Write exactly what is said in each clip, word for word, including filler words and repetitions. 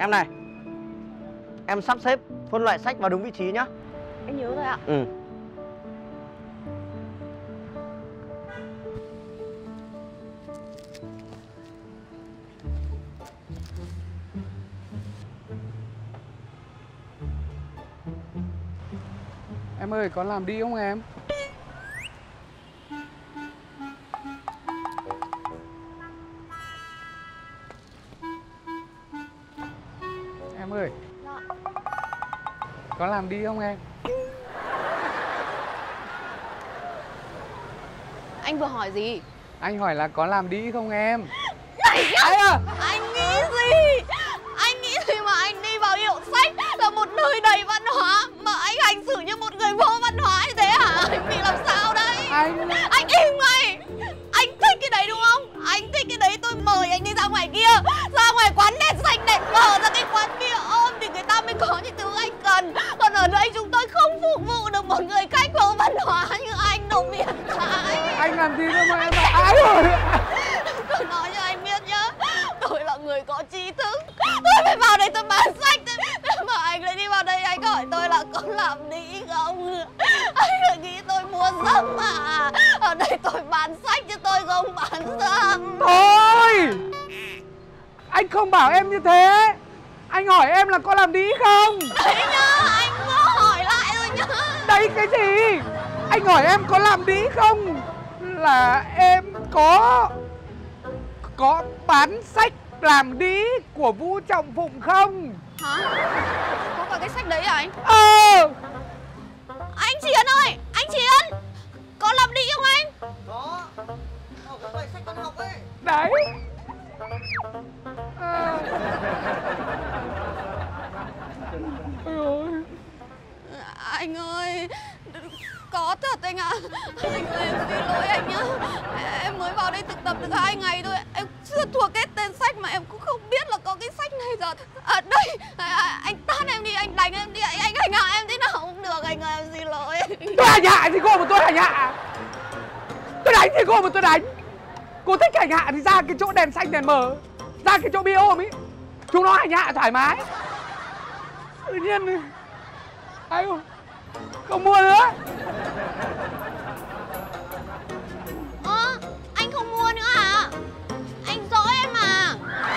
Em này, em sắp xếp phân loại sách vào đúng vị trí nhá. Anh nhớ rồi ạ. Ừ. Em ơi, có làm đi không em? Em ơi. Dạ. Có làm đi không em? Anh vừa hỏi gì? Anh hỏi là có làm đi không em? Này Ai à? Anh nghĩ gì? Anh nghĩ gì mà anh đi vào hiệu sách là một nơi đầy văn hóa mà anh hành xử như một người vô văn hóa như thế hả? Anh bị làm sao đấy? Anh... Anh im ngay! Anh thích cái đấy đúng không? Anh thích cái đấy tôi mời anh đi ra ngoài kia, ra ngoài quán đèn xanh đèn mờ, ra cái quán bia ôm thì người ta mới có những thứ anh cần. Còn ở đây chúng tôi không phục vụ được một người khách vô văn hóa như anh đâu, biến thái. Anh làm gì đâu mà em bảo ái rồi. Tôi nói cho anh biết nhá, tôi là người có trí thức, tôi phải vào đây tôi bán sách thế mà anh lại đi vào đây anh hỏi tôi là có làm đi không? Anh lại nghĩ tôi mua dâm à? Ở đây tôi bán sách chứ tôi không bán dâm. Thôi, anh không bảo em như thế. Anh hỏi em là có làm đi không? Đấy nhá, anh có hỏi lại rồi nhá. Đấy cái gì? Anh hỏi em có làm đi không? Là em có Có bán sách làm đi của Vũ Trọng Phụng không? Hả? Có cả cái sách đấy à anh? Ờ. Anh Chiến ơi, anh Chiến, có làm đi không anh? Có. Ở cái quầy sách văn học ấy. Đấy. À. Ôi ôi. Anh ơi, có thật anh ạ. Anh ơi, em xin lỗi anh nhá. Em mới vào đây thực tập được hai ngày thôi. Em chưa thuộc cái tên sách mà em cũng không biết là có cái sách này rồi. À đây, à, anh tát em đi, anh đánh em đi, anh anh hành hạ em thế nào cũng được anh ơi, em xin lỗi. Tôi hành hạ thì cô mà tôi hành hạ. Tôi đánh thì cô mà tôi đánh. Cô thích hành hạ thì ra cái chỗ đèn xanh đèn mờ, ra cái chỗ bia ôm ý, chúng nó hành hạ thoải mái. Tự nhiên ai không không mua nữa. Ơ, anh không mua nữa à? Anh dỗi em mà.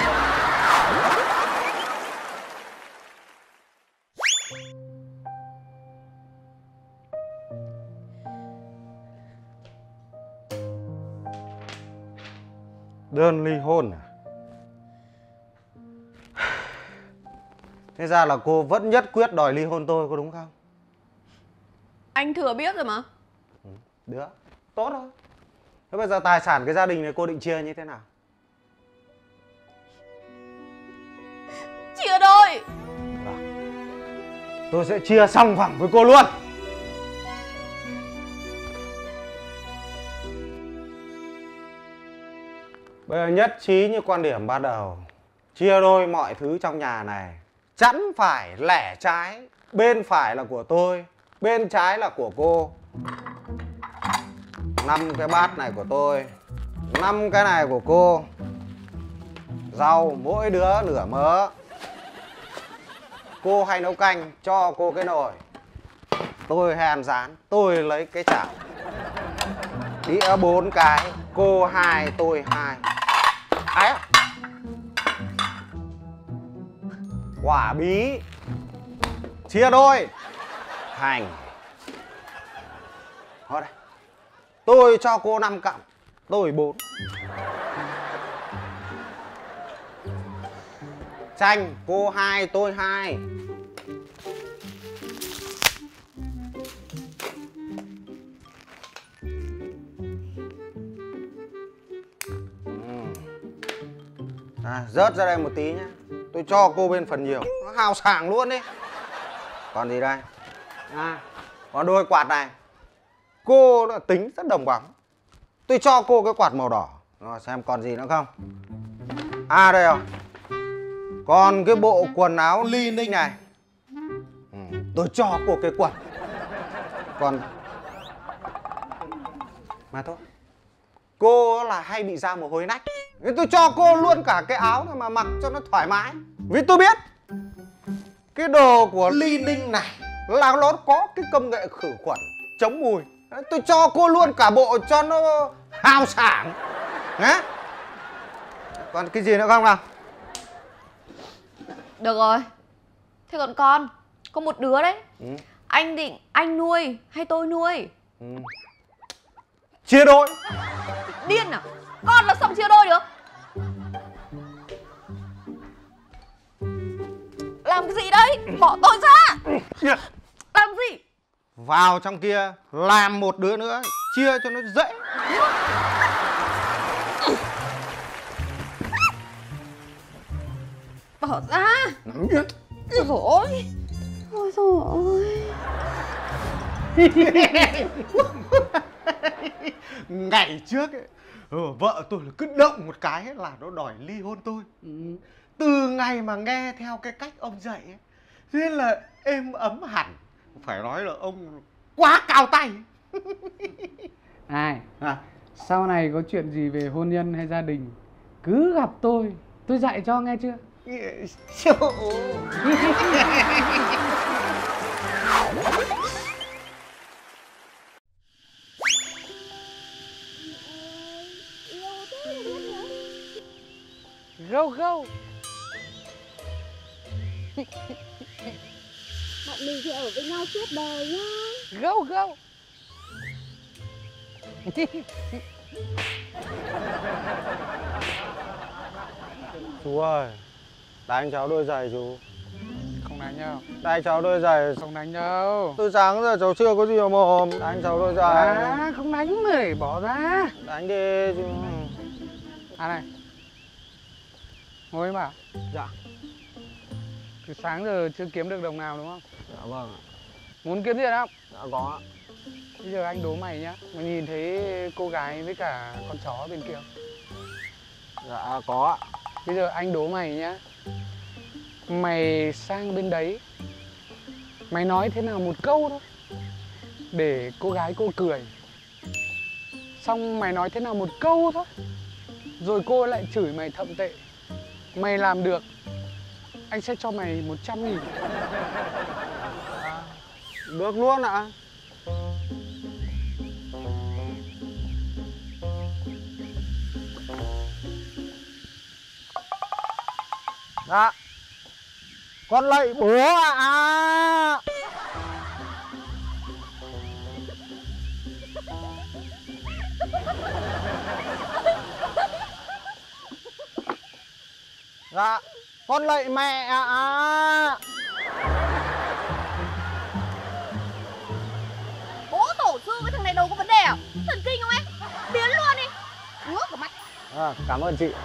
Đơn ly hôn à? Thế ra là cô vẫn nhất quyết đòi ly hôn tôi, có đúng không? Anh thừa biết rồi mà. Ừ, được, tốt thôi. Thế bây giờ tài sản cái gia đình này cô định chia như thế nào? Chia đôi. Vâng. Tôi sẽ chia song phẳng với cô luôn. Bây giờ nhất trí như quan điểm ban đầu, chia đôi mọi thứ trong nhà này, chẵn phải lẻ trái, bên phải là của tôi, bên trái là của cô. Năm cái bát này của tôi, năm cái này của cô. Rau mỗi đứa nửa mớ. Cô hay nấu canh, cho cô cái nồi. Tôi hay ăn rán, tôi lấy cái chảo. Đĩa bốn cái, cô hai, tôi hai. Ấy à? Quả bí chia đôi. Hành. Thôi đây. Tôi cho cô năm cọng, tôi bốn. Chanh, cô hai, tôi hai. À, rớt ra đây một tí nhá. Tôi cho cô bên phần nhiều. Nó hào sảng luôn đi. Còn gì đây? À, còn đôi quạt này. Cô đã tính rất đồng bóng. Tôi cho cô cái quạt màu đỏ. Rồi xem còn gì nữa không. À đây rồi. Còn cái bộ quần áo Li Ninh này. Ừ, tôi cho cô cái quần. Còn mà thôi, cô là hay bị ra mồ hôi nách, nên tôi cho cô luôn cả cái áo này mà mặc cho nó thoải mái. Vì tôi biết Cái đồ của Ly Ninh này là nó có cái công nghệ khử khuẩn chống mùi. Đấy, tôi cho cô luôn cả bộ cho nó hào sảng nhá. Còn cái gì nữa không nào? Được rồi. Thế còn con, có một đứa đấy. Ừ. Anh định anh nuôi hay tôi nuôi? Ừ. Chia đôi. Điên à? Con là xong chia đôi được? Làm cái gì đấy? Bỏ tôi ra. Làm gì? Vào trong kia làm một đứa nữa, chia cho nó dễ. Bỏ ra. Ôi dồi ôi. Ôi dồi ôi. Ngày trước ấy, ừ, vợ tôi là cứ động một cái ấy là nó đòi ly hôn tôi. Ừ. Từ ngày mà nghe theo cái cách ông dạy ấy, thế là êm ấm hẳn. Phải nói là ông quá cao tay. Này, À, sau này có chuyện gì về hôn nhân hay gia đình cứ gặp tôi, tôi dạy cho nghe chưa? Go go. Bọn mình thì ở với nhau suốt đời nhá. Go go. chú ơi, đánh cháu đôi giày chú. Không đánh đâu. Đánh cháu đôi giày. Không đánh đâu. Từ sáng giờ cháu chưa có gì mà mồm. Đánh cháu đôi giày. À, không đánh mà để bỏ ra. Đánh đi chú. À này, ngồi bảo. Dạ. Từ sáng giờ chưa kiếm được đồng nào đúng không? Dạ vâng ạ. Muốn kiếm tiền không? Dạ có ạ. Bây giờ anh đố mày nhá. Mày nhìn thấy cô gái với cả con chó bên kia. Dạ có ạ. Bây giờ anh đố mày nhá. Mày sang bên đấy, mày nói thế nào một câu thôi để cô gái cô cười. Xong mày nói thế nào một câu thôi, rồi cô lại chửi mày thậm tệ. Mày làm được, anh sẽ cho mày một trăm nghìn. Được luôn ạ. Dạ. Con lạy bố ạ. À. Dạ. Con lạy mẹ ạ. À. Bố tổ sư với thằng này đâu có vấn đề à? Thần kinh không em? Biến luôn đi. Ngứa cả mắt. À, cảm ơn chị.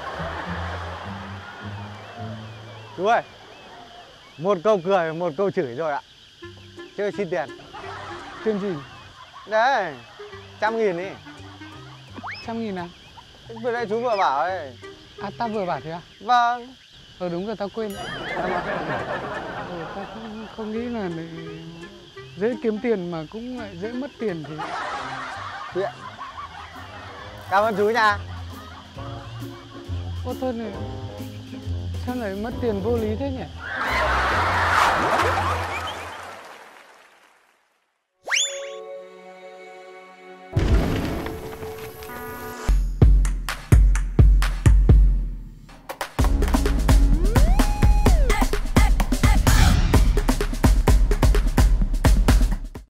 Chú ơi, một câu cười, một câu chửi rồi ạ. Chưa xin tiền. Tiền gì? Đấy, trăm nghìn đi. Trăm nghìn à? Vừa nãy chú vừa bảo ấy. À, tao vừa bảo thế à? Vâng. Ờ đúng rồi, tao quên. Ờ, tao không, không nghĩ là lại dễ kiếm tiền mà cũng lại dễ mất tiền thì. Chuyện. Cảm ơn chú nha. Ô thôi này, sao lại mất tiền vô lý thế nhỉ?